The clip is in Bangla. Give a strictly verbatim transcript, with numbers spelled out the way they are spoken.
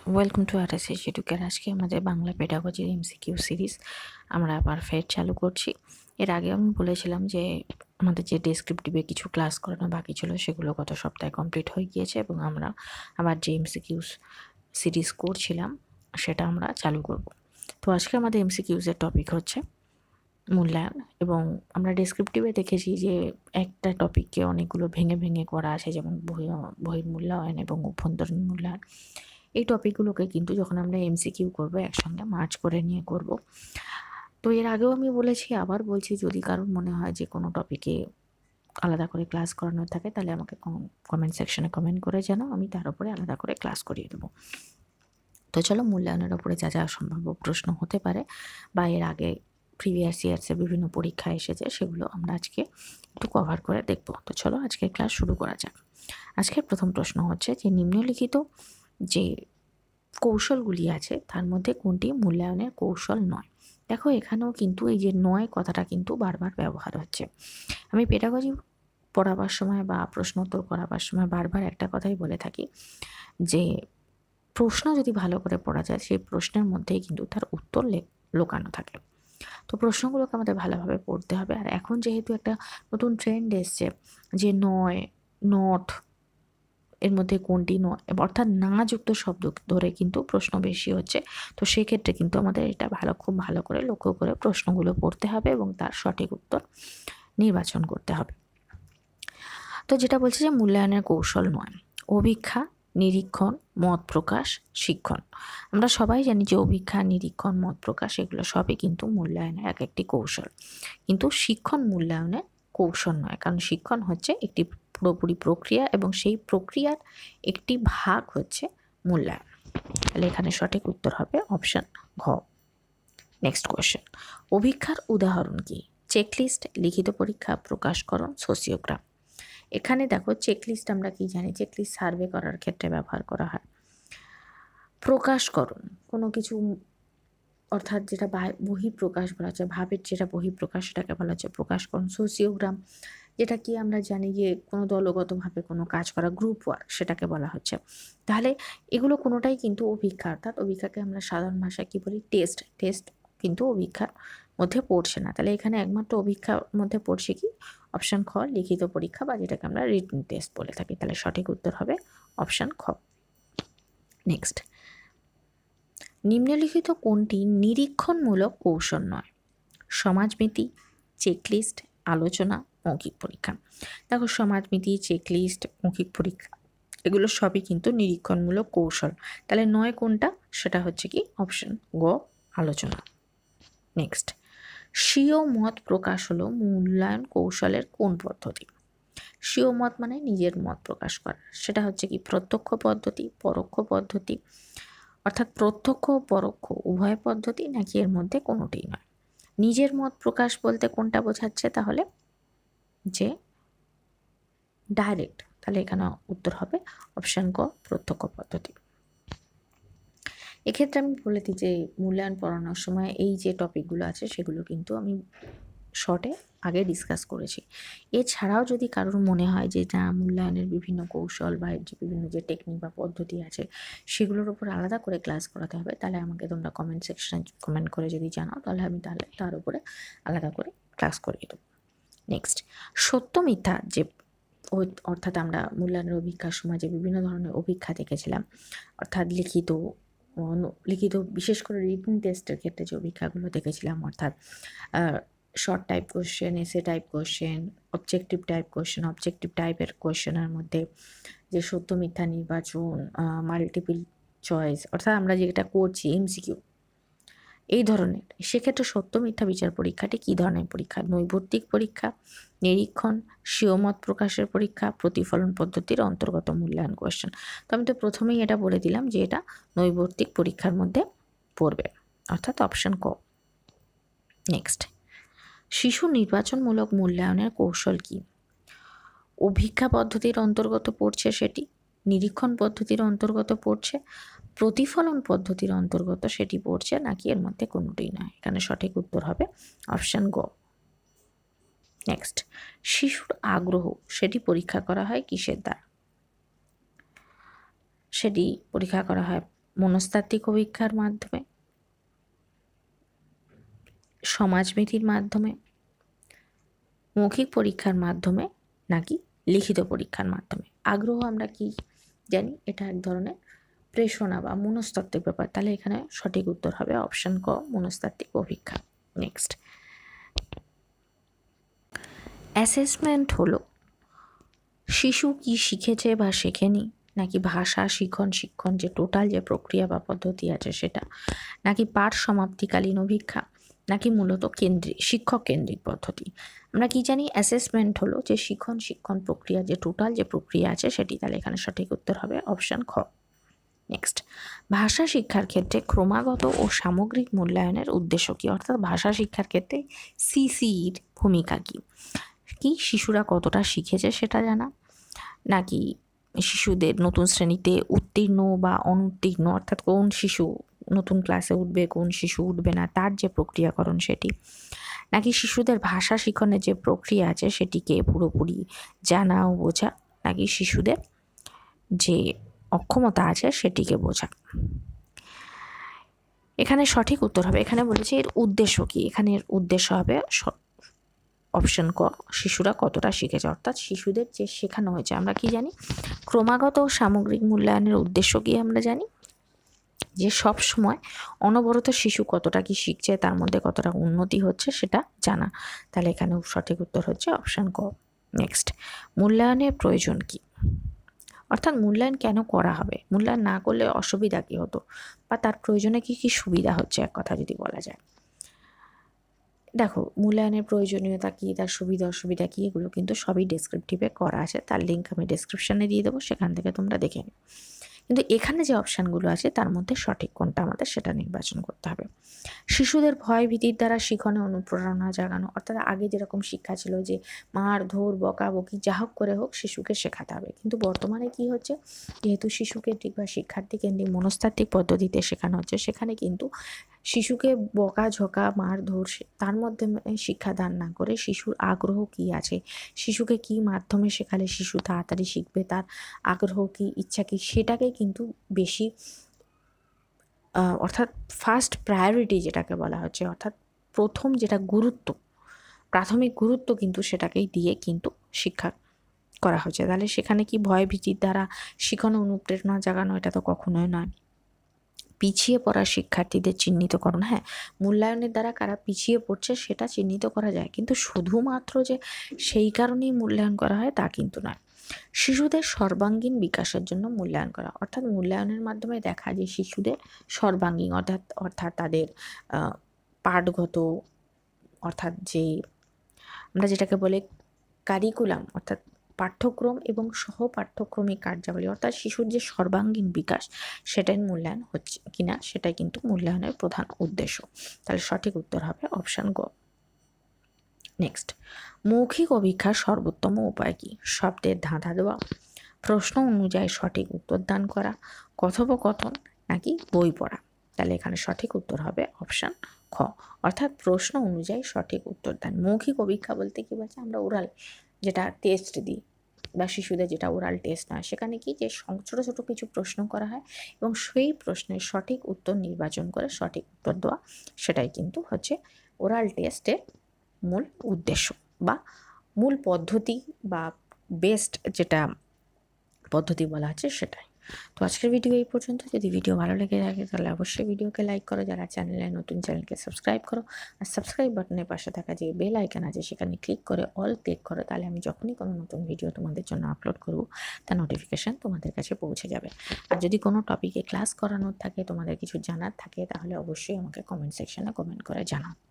Welcome to R S H educare. আজকে আমাদের বাংলা পেডাগজির এমসিকিউ সিরিজ আমরা আবার ফের চালু করছি। এর আগে আমি বলেছিলাম যে আমাদের যে ডেসক্রিপটিভে কিছু ক্লাস করানো বাকি ছিল সেগুলো গত সপ্তাহে কমপ্লিট হয়ে গিয়েছে এবং আমরা আবার যে এমসিকিউ সিরিজ করছিলাম সেটা আমরা চালু করব। তো আজকে আমাদের এমসিকিউজের টপিক হচ্ছে মূল্যায়ন, এবং আমরা ডেসক্রিপটিভে দেখেছি যে একটা টপিককে অনেকগুলো ভেঙে ভেঙে করা আছে, যেমন বহি বহির্মূল্যায়ন এবং অভ্যন্তরীণ মূল্যায়ন। এই টপিকগুলোকে কিন্তু যখন আমরা এমসিকিউ করব একসঙ্গে মার্চ করে নিয়ে করব। তো এর আগেও আমি বলেছি, আবার বলছি, যদি কারোর মনে হয় যে কোনো টপিকে আলাদা করে ক্লাস করানো থাকে তাহলে আমাকে কমেন্ট সেকশনে কমেন্ট করে জানাও, আমি তার উপরে আলাদা করে ক্লাস করিয়ে দেবো। তো চলো, মূল্যায়নের ওপরে যা যা সম্ভাব্য প্রশ্ন হতে পারে বা এর আগে প্রিভিয়াস ইয়ার্সের বিভিন্ন পরীক্ষা এসেছে সেগুলো আমরা আজকে একটু কভার করে দেখব। তো চলো আজকের ক্লাস শুরু করা যাক। আজকের প্রথম প্রশ্ন হচ্ছে যে নিম্নলিখিত যে কৌশলগুলি আছে তার মধ্যে কোনটি মূল্যায়নের কৌশল নয়। দেখো, এখানেও কিন্তু এই যে নয় কথাটা কিন্তু বারবার ব্যবহার হচ্ছে। আমি পেডাগজি পড়াবার সময় বা প্রশ্নোত্তর করাবার সময় বারবার একটা কথাই বলে থাকি যে প্রশ্ন যদি ভালো করে পড়া যায় সেই প্রশ্নের মধ্যেই কিন্তু তার উত্তর লুকানো থাকে। তো প্রশ্নগুলোকে আমাদের ভালোভাবে পড়তে হবে। আর এখন যেহেতু একটা নতুন ট্রেন্ড এসছে যে নয়, নট, এর মধ্যে কোনটি নয়, অর্থাৎ না যুক্ত শব্দ ধরে কিন্তু প্রশ্ন বেশি হচ্ছে। তো সেক্ষেত্রে কিন্তু আমাদের এটা ভালো খুব ভালো করে লক্ষ্য করে প্রশ্নগুলো পড়তে হবে এবং তার সঠিক উত্তর নির্বাচন করতে হবে। তো যেটা বলছে যে মূল্যায়নের কৌশল নয়, অভিক্ষা, নিরীক্ষণ, মত প্রকাশ, শিক্ষণ। আমরা সবাই জানি যে অভিক্ষা, নিরীক্ষণ, মত প্রকাশ এগুলো সবই কিন্তু মূল্যায়নের এক একটি কৌশল, কিন্তু শিক্ষণ মূল্যায়নের কৌশল নয়। কারণ শিক্ষণ হচ্ছে একটি পুরোপুরি প্রক্রিয়া এবং সেই প্রক্রিয়ার একটি ভাগ হচ্ছে মূল্যায়ন। তাহলে এখানে সঠিক উত্তর হবে অপশন ঘ। নেক্সট কোয়েশ্চেন, অভিক্ষার উদাহরণ কি? চেকলিস্ট, লিখিত পরীক্ষা, প্রকাশকরণ, সোসিওগ্রাম। এখানে দেখো, চেকলিস্ট আমরা কি জানি? চেকলিস্ট সার্ভে করার ক্ষেত্রে ব্যবহার করা হয়। প্রকাশকরণ কোনো কিছু, অর্থাৎ যেটা বহিঃপ্রকাশ বলা হচ্ছে, ভাবের যেটা বহিঃপ্রকাশ সেটাকে বলা হচ্ছে প্রকাশকরণ। সোসিওগ্রাম যেটা কি আমরা জানি যে কোনো দলগতভাবে কোনো কাজ করা, গ্রুপ ওয়ার্ক, সেটাকে বলা হচ্ছে। তাহলে এগুলো কোনোটাই কিন্তু অভিক্ষা, অর্থাৎ অভিক্ষাকে আমরা সাধারণ ভাষায় কি বলি? টেস্ট। টেস্ট কিন্তু অভিক্ষার মধ্যে পড়ছে না। তাহলে এখানে একমাত্র অভিক্ষার মধ্যে পড়ছে কি? অপশান খ, লিখিত পরীক্ষা, বা যেটাকে আমরা রিটেন টেস্ট বলে থাকি। তাহলে সঠিক উত্তর হবে অপশান খ। নেক্সট, নিম্নলিখিত কোনটি নিরীক্ষণমূলক কৌশল নয়? সমাজমিতি, চেকলিস্ট, আলোচনা, মৌখিক পরীক্ষা। দেখো, সমাজমিতি, চেকলিস্ট, মৌখিক পরীক্ষা এগুলো সবই কিন্তু নিরীক্ষণমূলক কৌশল। তাহলে নয় কোনটা? সেটা হচ্ছে কি অপশন গ, আলোচনা। নেক্সট, স্বীয় মত প্রকাশ হলো মূল্যায়ন কৌশলের কোন পদ্ধতি? স্বীয় মত মানে নিজের মত প্রকাশ করা, সেটা হচ্ছে কি প্রত্যক্ষ পদ্ধতি, পরোক্ষ পদ্ধতি, অর্থাৎ প্রত্যক্ষ ও পরোক্ষ উভয় পদ্ধতি, নাকি এর মধ্যে কোনোটিই নয়? নিজের মত প্রকাশ বলতে কোনটা বোঝাচ্ছে? তাহলে যে ডাইরেক্ট। তাহলে এখানে উত্তর হবে অপশান ক, প্রত্যক্ষ পদ্ধতি। এক্ষেত্রে আমি বলে দিই যে মূল্যায়ন পড়ানোর সময় এই যে টপিকগুলো আছে সেগুলো কিন্তু আমি শর্টে আগে ডিসকাস করেছি। এছাড়াও যদি কারোর মনে হয় যে না, মূল্যায়নের বিভিন্ন কৌশল বা যে বিভিন্ন যে টেকনিক বা পদ্ধতি আছে সেগুলোর উপর আলাদা করে ক্লাস করাতে হবে, তাহলে আমাকে তোমরা কমেন্ট সেকশনে কমেন্ট করে যদি জানাও তাহলে আমি তাহলে তার উপরে আলাদা করে ক্লাস করিয়ে দেবো। নেক্সট, সত্য মিথ্যা যে, অর্থাৎ আমরা মূল্যায়নের অভিক্ষার সময় যে বিভিন্ন ধরনের অভিক্ষা দেখেছিলাম, অর্থাৎ লিখিত, লিখিত বিশেষ করে রিটেন টেস্টের ক্ষেত্রে যে অভিক্ষাগুলো দেখেছিলাম, অর্থাৎ short type question, S A type question, objective type question, objective টাইপের কোশ্চেনের মধ্যে যে সত্য মিথ্যা নির্বাচন, মাল্টিপল চয়েস, অর্থাৎ আমরা যেটা করছি এমসিকিউ এই ধরনের, সেক্ষেত্রে সত্য মিথ্যা বিচার পরীক্ষাটি কী ধরনের পরীক্ষা? নৈর্ব্যক্তিক পরীক্ষা, নিরীক্ষণ, স্বীয় মত প্রকাশের পরীক্ষা, প্রতিফলন পদ্ধতির অন্তর্গত মূল্যায়ন কোয়েশ্চেন। তো আমি তো প্রথমেই এটা বলে দিলাম যে এটা নৈর্ব্যক্তিক পরীক্ষার মধ্যে পড়বে, অর্থাৎ অপশন ক। নেক্সট, শিশু নির্বাচনমূলক মূল্যায়নের কৌশল কি? অভিক্ষা পদ্ধতির অন্তর্গত পড়ছে সেটি, নিরীক্ষণ পদ্ধতির অন্তর্গত পড়ছে, প্রতিফলন পদ্ধতির অন্তর্গত সেটি পড়ছে, নাকি এর মধ্যে কোনোটিই নয়? এখানে সঠিক উত্তর হবে অপশান গ। নেক্সট, শিশুর আগ্রহ সেটি পরীক্ষা করা হয় কিসের দ্বারা? সেটি পরীক্ষা করা হয় মনস্তাত্ত্বিক পরীক্ষার মাধ্যমে, সমাজবিধির মাধ্যমে, মৌখিক পরীক্ষার মাধ্যমে নাকি লিখিত পরীক্ষার মাধ্যমে। আগ্রহ আমরা কি জানি, এটা এক ধরনের প্রেষণা বা মনস্তাত্ত্বিক ব্যাপার। তাহলে এখানে সঠিক উত্তর হবে অপশন ক, মনস্তাত্ত্বিক পরীক্ষা। নেক্সট, অ্যাসেসমেন্ট হলো শিশু কি শিখেছে বা শেখেনি, নাকি ভাষা শিখন শিক্ষণ যে টোটাল যে প্রক্রিয়া বা পদ্ধতি আছে সেটা, নাকি পাঠ সমাপ্তিকালীন অভিক্ষা, নাকি মূলত কেন্দ্রিক শিক্ষক কেন্দ্রিক পদ্ধতি। আমরা কি জানি, অ্যাসেসমেন্ট হলো যে শিখন শিক্ষণ প্রক্রিয়া যে টোটাল যে প্রক্রিয়া আছে সেটি। তাহলে এখানে সঠিক উত্তর হবে অপশন খ। নেক্সট, ভাষা শিক্ষার ক্ষেত্রে ক্রমাগত ও সামগ্রিক মূল্যায়নের উদ্দেশ্য কী, অর্থাৎ ভাষা শিক্ষার ক্ষেত্রে সিসিইর ভূমিকা কী। কি শিশুরা কতটা শিখেছে সেটা জানা, নাকি শিশুদের নতুন শ্রেণীতে উত্তীর্ণ বা অনুত্তীর্ণ, অর্থাৎ কোন শিশু নতুন ক্লাসে উঠবে কোন শিশু উঠবে না তার যে প্রক্রিয়াকরণ সেটি, নাকি শিশুদের ভাষা শিখনের যে প্রক্রিয়া আছে সেটিকে পুরোপুরি জানা ও বোঝা, নাকি শিশুদের যে অক্ষমতা আছে সেটিকে বোঝা। এখানে সঠিক উত্তর হবে, এখানে বলেছে এর উদ্দেশ্য কি, এখানে এর উদ্দেশ্য হবে অপশন ক, শিশুরা কতটা শিখেছে, অর্থাৎ শিশুদের যে শেখানো হয়েছে। আমরা কি জানি, ক্রমাগত ও সামগ্রিক মূল্যায়নের উদ্দেশ্য কি আমরা জানি, যে সব সময় অনবরত শিশু কতটা কি শিখছে, তার মধ্যে কতটা উন্নতি হচ্ছে সেটা জানা। তাহলে এখানে সঠিক উত্তর হচ্ছে অপশন ক। নেক্সট, মূল্যায়নের প্রয়োজন কি, অর্থাৎ মূল্যায়ন কেন করা হবে, মূল্যায়ন না করলে অসুবিধা কী হতো বা তার প্রয়োজনে কি কি সুবিধা হচ্ছে, এক কথা যদি বলা যায়। দেখো, মূল্যায়নের প্রয়োজনীয়তা কী, তার সুবিধা অসুবিধা কী, এগুলো কিন্তু সবই ডেসক্রিপটিভে করা আছে, তার লিঙ্ক আমি ডেসক্রিপশানে দিয়ে দেবো, সেখান থেকে তোমরা দেখে নিও। কিন্তু এখানে যে অপশানগুলো আছে তার মধ্যে সঠিক কোনটা আমাদের সেটা নির্বাচন করতে হবে। শিশুদের ভয় ভীতির দ্বারা শিখনে অনুপ্রেরণা জাগানো, অর্থাৎ আগে যেরকম শিক্ষা ছিল যে মার ধর বকাবকি যা হোক করে হোক শিশুকে শেখাতে হবে, কিন্তু বর্তমানে কি হচ্ছে, যেহেতু শিশু কেন্দ্রিক বা শিক্ষার্থী কেন্দ্রিক মনস্তাত্ত্বিক পদ্ধতিতে শেখানো হচ্ছে, সেখানে কিন্তু শিশুকে বকা ঝকা মার ধর তার মধ্যে শিক্ষাদান না করে শিশুর আগ্রহ কি আছে, শিশুকে কি মাধ্যমে শেখালে শিশু তাড়াতাড়ি শিখবে, তার আগ্রহ কি ইচ্ছা কি সেটাকে কিন্তু বেশি, অর্থাৎ ফার্স্ট প্রায়োরিটি যেটাকে বলা হচ্ছে, অর্থাৎ প্রথম যেটা গুরুত্ব, প্রাথমিক গুরুত্ব কিন্তু সেটাকেই দিয়ে কিন্তু শিক্ষা করা হচ্ছে। তাহলে সেখানে কি ভয় ভীতির দ্বারা শিখানো অনুপ্রেরণা জাগানো, এটা তো কখনোই নয়। পিছিয়ে পড়া শিক্ষার্থীদের চিহ্নিতকরণ, হ্যাঁ মূল্যায়নের দ্বারা কারা পিছিয়ে পড়ছে সেটা চিহ্নিত করা যায়, কিন্তু শুধুমাত্র যে সেই কারণেই মূল্যায়ন করা হয় তা কিন্তু নয়। শিশুদের সর্বাঙ্গীন বিকাশের জন্য মূল্যায়ন করা, অর্থাৎ মূল্যায়নের মাধ্যমে দেখা যে শিশুদের সর্বাঙ্গীন অর্থাৎ অর্থাৎ তাদের পাঠগত, অর্থাৎ যে আমরা যেটাকে বলে কারিকুলাম, অর্থাৎ পাঠ্যক্রম এবং সহ পাঠ্যক্রমিক কার্যাবলী, অর্থাৎ শিশুর যে সর্বাঙ্গীন বিকাশ সেটাই মূল্যায়ন হচ্ছে কিনা সেটাই কিন্তু মূল্যায়নের প্রধান উদ্দেশ্য। তাহলে সঠিক উত্তর হবে অপশান গ। নেক্সট, মৌখিক অভিক্ষার সর্বোত্তম উপায় কি, শব্দের ধাঁধা দেওয়া, প্রশ্ন অনুযায়ী সঠিক উত্তর দান করা, কথোপকথন, নাকি বই পড়া। তাহলে এখানে সঠিক উত্তর হবে অপশান খ, অর্থাৎ প্রশ্ন অনুযায়ী সঠিক উত্তর দান। মৌখিক অভিক্ষা বলতে কি বলছে, আমরা ওরাল যেটা টেস্ট দিই বা শিশুদের যেটা ওরাল টেস্ট হয়, সেখানে কি যে ছোটো ছোটো কিছু প্রশ্ন করা হয় এবং সেই প্রশ্নের সঠিক উত্তর নির্বাচন করে সঠিক উত্তর দেওয়া, সেটাই কিন্তু হচ্ছে ওরাল টেস্টের মূল উদ্দেশ্য বা মূল পদ্ধতি বা বেস্ট যেটা পদ্ধতি বলা হচ্ছে সেটাই। তো আজকের ভিডিও এই পর্যন্ত। যদি ভিডিও ভালো লেগে থাকে তাহলে অবশ্যই ভিডিওকে লাইক করো, যারা চ্যানেলে নতুন চ্যানেলকে সাবস্ক্রাইব করো, আর সাবস্ক্রাইব বাটনের পাশে থাকা যে বেল আইকন আছে সেখানে ক্লিক করে অল ক্লিক করো, তাহলে আমি যখনই কোনো নতুন ভিডিও তোমাদের জন্য আপলোড করব তার নোটিফিকেশান তোমাদের কাছে পৌঁছে যাবে। আর যদি কোনো টপিকে ক্লাস করানোর থাকে, তোমাদের কিছু জানার থাকে, তাহলে অবশ্যই আমাকে কমেন্ট সেকশানে কমেন্ট করে জানাও।